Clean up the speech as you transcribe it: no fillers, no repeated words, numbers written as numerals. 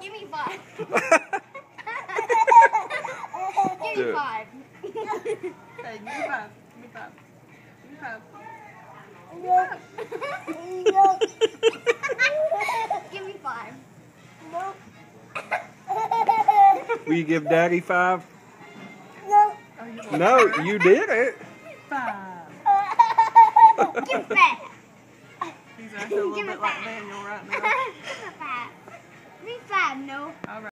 Give me 5. Give me 5. Hey, give me 5. Give me 5. Give me 5. Give me 5. Will you give Daddy 5? No. No, you did it. 5. Give me 5. He's acting a little bit like Daniel right now. Give me 5. Give me 5, no. All right.